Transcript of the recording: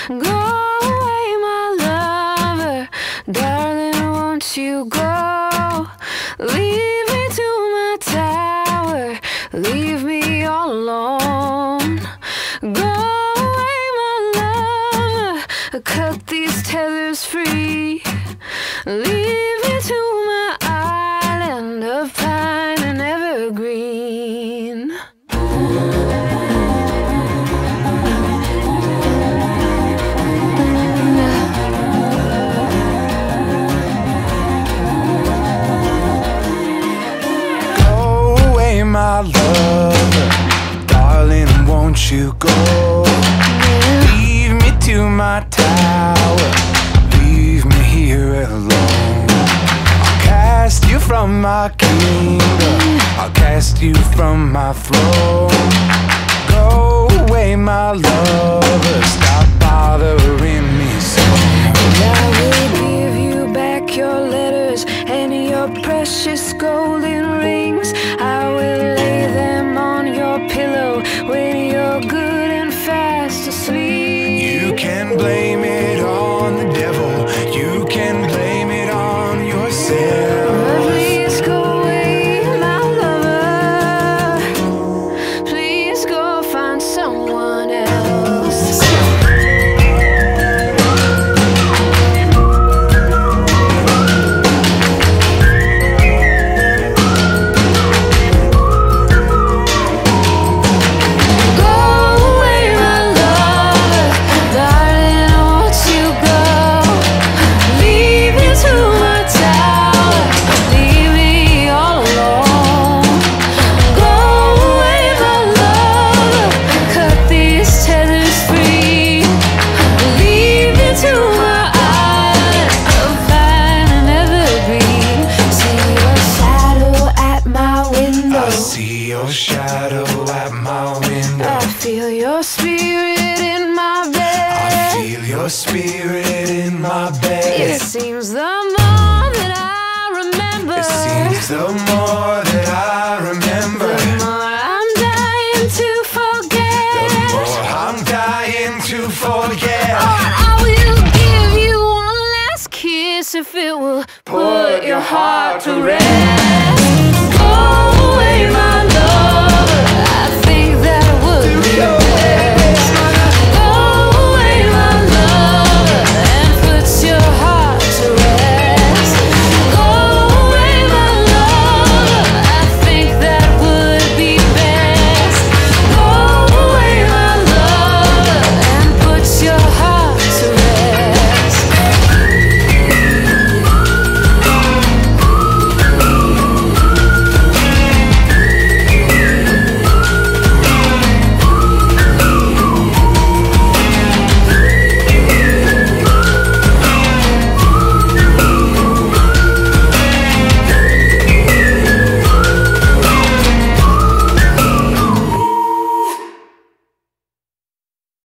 Go away, my lover, darling, won't you go? Leave me to my tower, leave me all alone. Go away, my lover, cut these tethers free. Leave me to my island of pine and evergreen. My lover, darling, won't you go? Leave me to my tower, leave me here alone. I'll cast you from my kingdom, I'll cast you from my throne. Go away, my lover, stop bothering me so. And I will give you back your letters and your precious golden rings. I will lay them on your pillow when you're good and fast asleep. You can blame it on the devil, you can blame it on yourself. But please go away, my lover, please go find someone else. Shadow at my window. I feel your spirit in my bed. I feel your spirit in my bed. It seems the more that I remember, it seems the more that I remember, the more I'm dying to forget. The more I'm dying to forget. Oh, I will give you one last kiss if it will put your heart to rest.